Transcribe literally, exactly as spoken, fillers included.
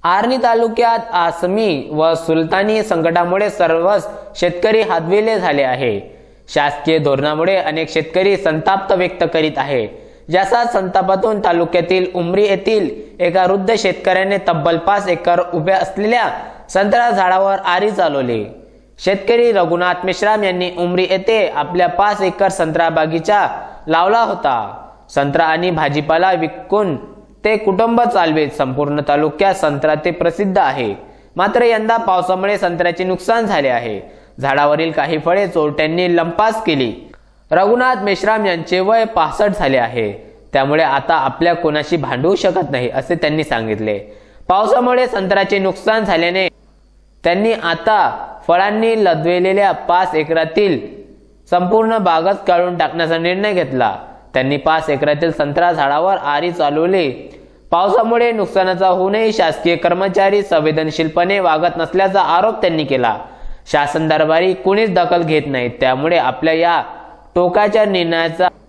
आर्णी तालुक्यात आसमी व सुलतानी संकटामुळे सर्वच शेतकरी हादविले झाले आहे। शासकीय धोरणामुळे अनेक शेतकरी संताप व्यक्त करीत आहे। ज्याचा संतापातून तालुक्यातील उमरी येथील एका वृद्ध शेतकऱ्याने तब्बल पाच एकर उभ्या असलेल्या संत्रा झाडावर आरी चालवली। शेतकरी रघुनाथ मेश्राम यांनी उमरी येथे आपल्या पाच एकर संत्रा बागीचा लावला होता। संत्रा आणि भाजीपाला विकून ते कुटुंब चालवेत। संपूर्ण तालुक्यात संत्रा ते प्रसिद्ध आहे। मात्र यंदा पावसामुळे संत्र्याचे नुकसान झाले आहे। झाडावरील काही फळे चोरट्यांनी लंपास केली। रघुनाथ मेश्राम यांचे वय पासष्ट झाले आहे, त्यामुळे आता आपल्या कोणाशी भांडू शकत नाही असे त्यांनी सांगितले। पावसामुळे संत्र्याचे नुकसान झाल्याने त्यांनी आता फळांनी लदवेलेल्या पाच एकरातील संपूर्ण बागच काढून टाकण्याचा निर्णय घेतला। त्यांनी पाच एकरातील संत्रा झाडावर आरी चालवली। पावसामुळे नुकसानाचा होऊनही शासकीय कर्मचारी संवेदनशीलपणे वागत नसल्याचा आरोप त्यांनी केला। शासन दरबारी कुणीच दखल घेत नाही, त्यामुळे आपल्या या टोकाच्या निर्णयाचा